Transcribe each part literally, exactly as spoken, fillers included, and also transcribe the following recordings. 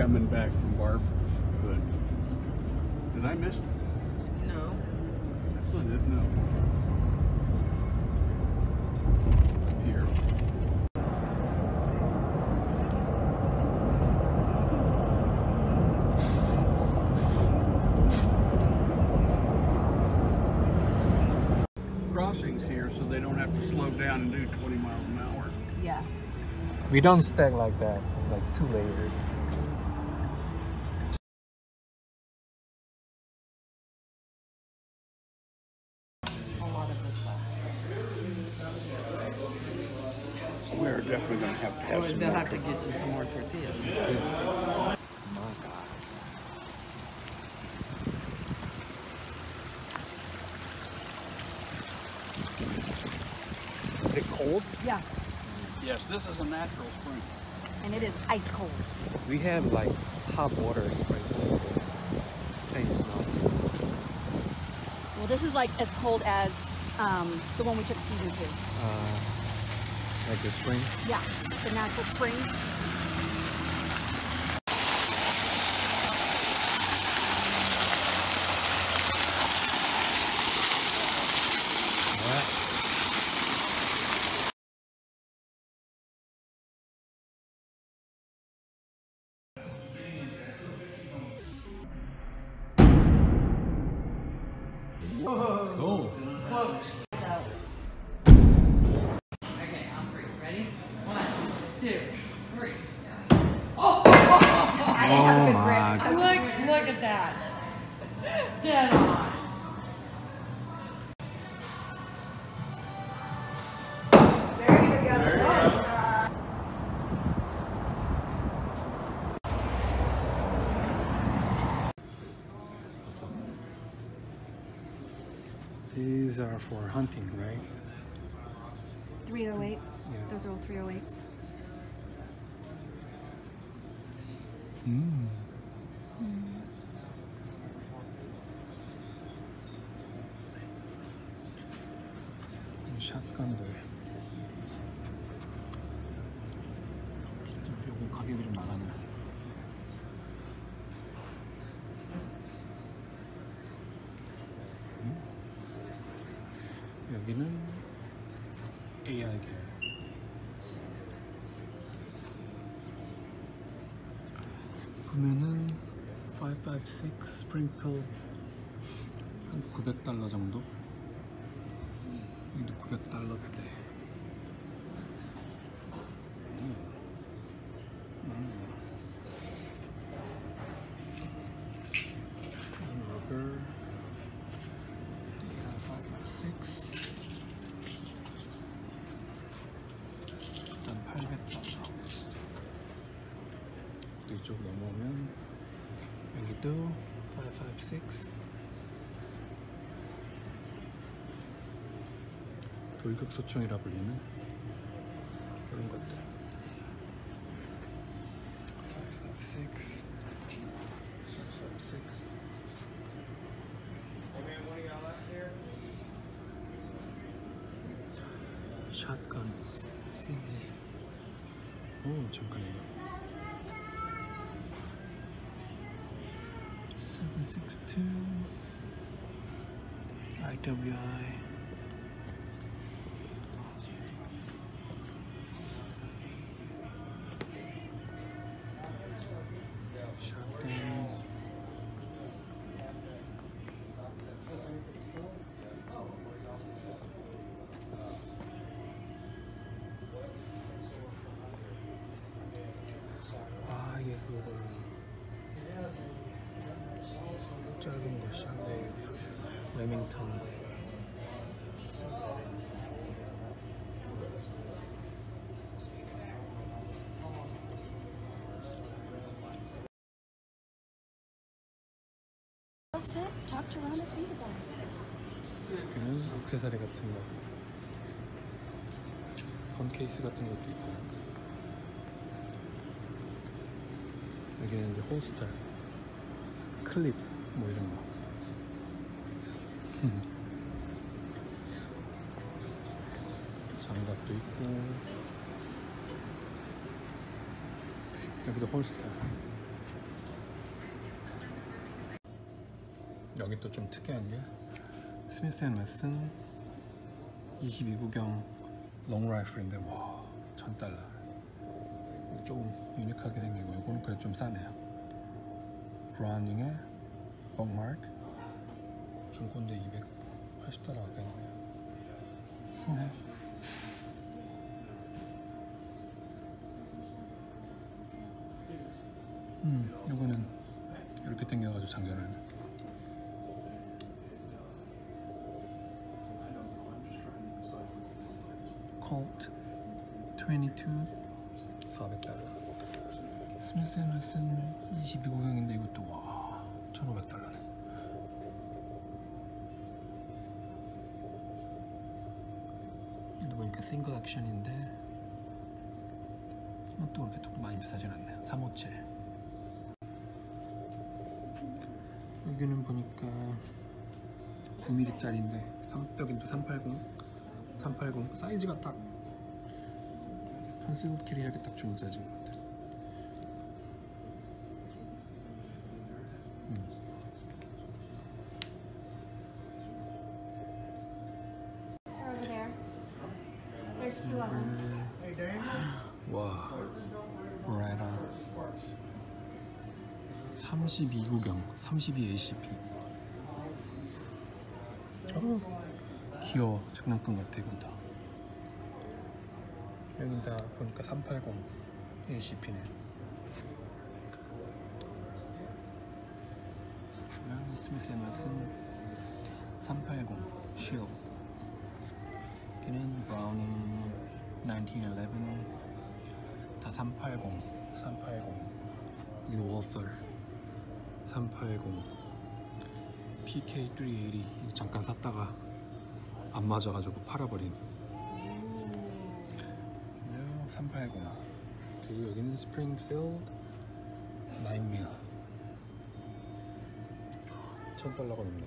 coming back from Barberhood. Did I miss? No. This one didn't know. Here. Crossings here so they don't have to slow down and do twenty miles an hour. Yeah. We don't stack like that, like two layers. A lot of this stuff. We're definitely going to have to have Well, some they'll more. have to get you some more tortillas. My God. Is it cold? Yeah. Yes, this is a natural spring. And it is ice cold. We have like hot water springs like this. Same smell. Well, this is like as cold as um, the one we took Steven to. Uh, like the spring. Yeah, the natural spring. Cool. Close. Okay, I'm free. Ready? One, two, three. I didn't have a good grip. my Look, look at that. Dead on. These are for hunting, right? three oh eight. Yeah. Those are all three oh eights. Mm. 샷건들. 비슷한 요거 가격이 좀 나가는 거. 여기는 에이알 계열. 보면은 오백오십육 스프링클 한 구백 달러 정도? 여기도 구백 달러대. 음. 음. 러버 오백오십육 일단 팔백 달러. 또 이쪽 넘어오면 여기도 오백오십육 돌격소총이라 불리는 그런 것들. 오백오십육 오백오십육 샷건 씨지. 오, 잠깐만요. 칠백육십이 아이더블유아이 샷건스. 아, 이게 그거구나. 짧은 거 샹레이 레밍턴. Sit, talk to Ron and think about it. 여기는 액세서리 같은 거, 건 케이스 같은 것도 있고. 여기는 이제 홀스터, 클립 뭐 이런 거. 장갑도 있고. 여기도 홀스터. 여기 또 좀 특이한 게 스미스 앤 웨슨 이십이 구경 롱 라이플인데 와 천 달러. 조금 유니크하게 생기고 이거는 그래 좀 싸네요. 브라우닝의 벅마크 중고인데 이백팔십 달러 가까이네요. 음, 이거는 이렇게 당겨가지고 장전하는. 콜트 이십이 사백 달러. 스미스 앤 웨슨 이십이 구경인데 이것도 와 천오백 달러네. 이도 보니까 싱글 액션인데 이것도 그렇게 또 많이 비싸진 않네요. 삼오칠. 여기는 보니까 구 밀리미터짜리인데 여긴 또 삼백팔십 삼백팔십 사이즈가 딱 컨실드 캐리하기 딱 좋은 사이즈인 것 같아요. 음. Over there. There's two of them. 와, 브라이다 삼십이 구경, 삼십이 에이씨피. 어, 귀여워, 장난감 같아 이건 다. 여긴 다 보니까 삼백팔십 에이씨피네. 스미스 앤 웨슨 삼백팔십 쉴드. 여기는 브라우닝 천십일. 다 삼백팔십, 삼백팔십. 여기는 워터 삼백팔십. 피케이 삼백팔십. 이거 잠깐 샀다가 안 맞아가지고 팔아버린. 삼백팔십. 그리고 여기는 스프링필드 나인 밀. 천 달러가 넘네.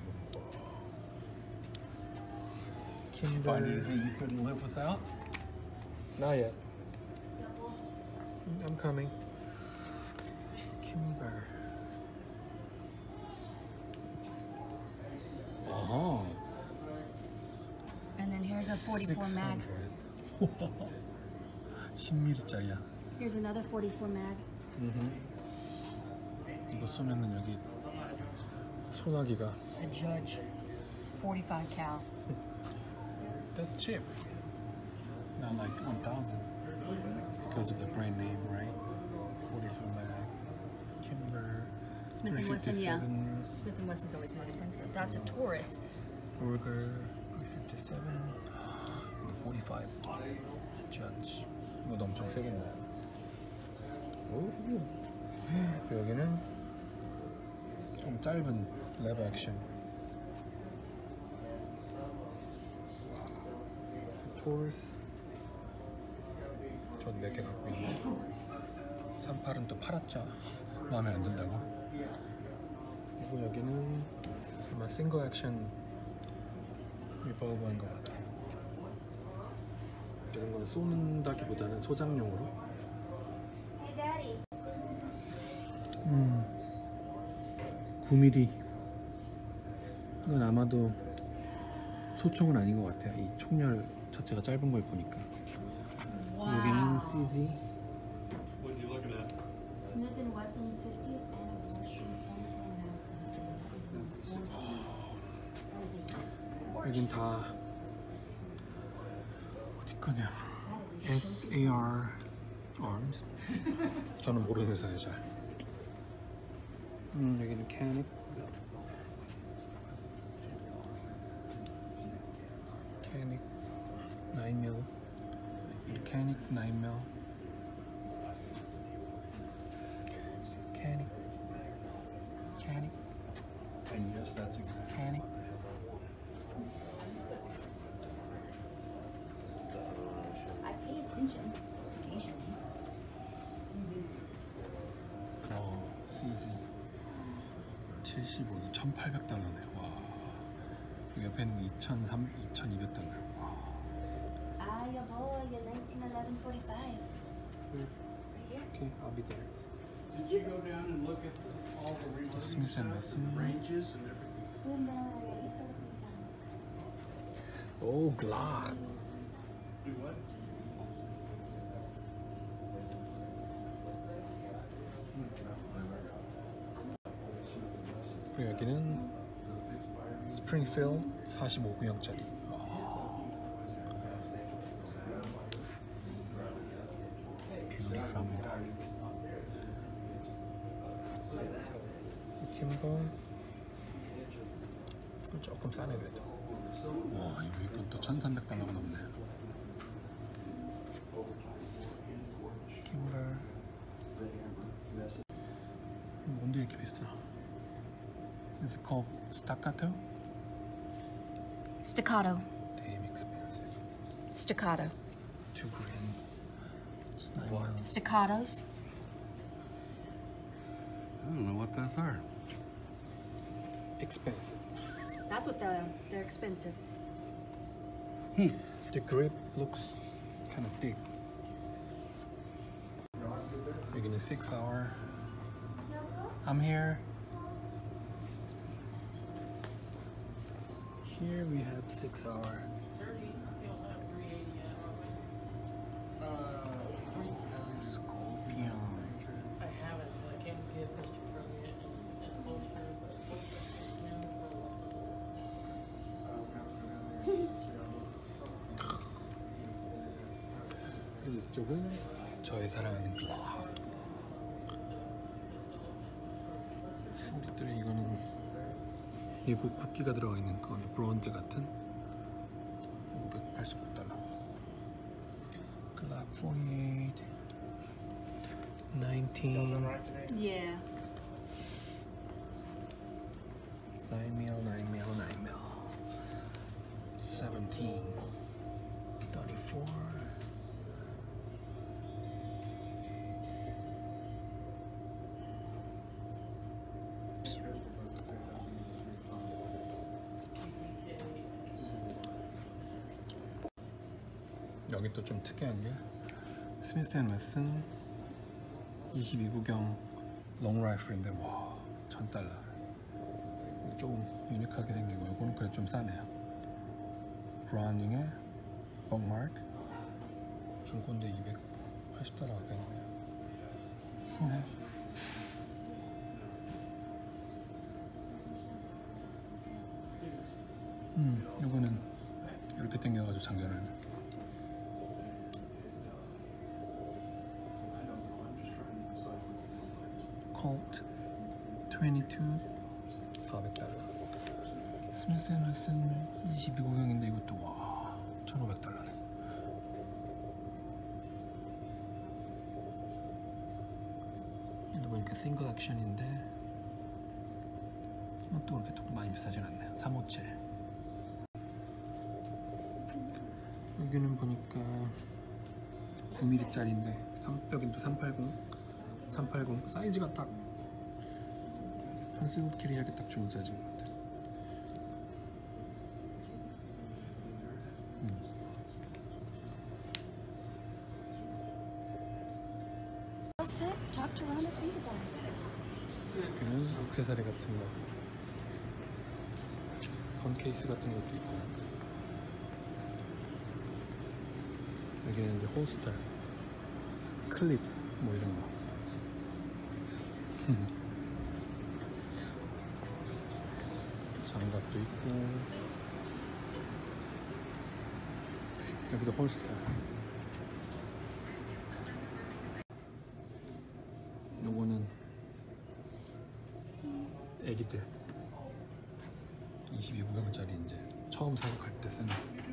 Find anything you couldn't live without? Not yet. I'm coming. Kimber. Uh-huh. And then here's a forty-four mag. 십 밀리미터짜리야. Here's another forty-four mag. 이거 쏘면은 여기 소나기가. The Judge, forty-five cal. That's cheap. Not like one thousand. Because of the brand name, right? forty-four mag. Kimber. Smith and Wesson, yeah. three fifty-seven. Smith and Wesson's always more expensive. That's a Taurus. Burger. three fifty-seven. forty-five. Judge. 이거 엄청 세겠네. 오. 여기는 좀 짧은 레버 액션. 토르스. 전 몇 개 갖고 있네. 삼십팔은 또 팔았죠. 마음에 안 든다고. 그리고 여기는 아마 싱글 액션 리볼버인 것 같아요. 이런 거는 쏘는다기보다는 소장용으로. 음, 구 밀리미터. 이건 아마도 소총은 아닌 것 같아요. 이 총열 자체가 짧은 걸 보니까. Wow. 여기는 씨지. What are you looking at? Smith and Wesson fiftieth anniversary. 여긴 다 어디 거냐? 에스에이알 Arms. 저는 모르는 회사예요 잘. 음, 여기는 캐닉. 캐닉 나인 밀. 캐닉 나인 밀. 캐닉. 캐닉. And yes, that's exactly. 캐닉. I pay attention occasionally. 어, 씨지. 칠십오, 천팔백 달러네. 와. 여기 옆에는 이천삼, 이천이백 달러. 와. I avoid your nineteen eleven forty-five. Right here. Okay, I'll be there. Did you go down and look at the, all the Smith and reloading Wesson. ranges and everything? 오, 글락. 그리고 여기는 스프링필드 사십오 구형짜리. 뷰티풀합니다. 킴버 조금 싸네 그래도. 와, 이건 또 천삼백 달러가 넘네. 킴버 뭔데 이렇게 비싸? Is it called staccato? Staccato. Damn expensive. Staccato. Two grand. It's nine mil. Staccatos. I don't know what those are. Expensive. That's what the they're expensive. The grip looks kind of thick. 여기는 six hour. I'm here. Here we have six hour. Scorpion. I haven't, I can't give Mister Permian and Holster, but 그리고 이쪽은 저의 사랑하는 글락. 우리들의 이거는 미국 국기가 들어가 있는 거네. 브론즈 같은 오백팔십구 달러. 글락 사십팔. nineteen. Yeah. nine mil, nine mil, nine mil. seventeen. thirty-four. 여기 또 좀 특이한 게 스미스 앤 웨슨 이십이 구경 롱 라이플인데 와, 천 달러. 조금 유니크하게 생기고 이거는 그래 좀 싸네요. 브라우닝의 벅마크 중고인데 이백팔십 달러 가까이네요. 음, 이거는 이렇게 당겨가지고 장전하는. 콜트 이십이 사백 달러. 스미스 앤 웨슨 이십이 구경인데 이것도 와, 천오백 달러네. 이도 보니까 싱글 액션인데 이것도 그렇게 또 많이 비싸진 않네요. 삼오칠. 여기는 보니까 구 밀리미터짜리인데 여긴 또 삼백팔십, 삼백팔십 사이즈가 딱 컨실드 캐리하기 딱 좋은 사이즈인 것 같아요. 음. Sit, talk to Ron and think about it. 여기는 액세서리 같은 거, 건 케이스 같은 것도 있고, 여기는 이제 홀스터, 클립 뭐 이런 거. 장갑도 있고, 여기도 홀스터. 요거는 애기들 이십이 구경짜리 이제 처음 사격할 때 쓰는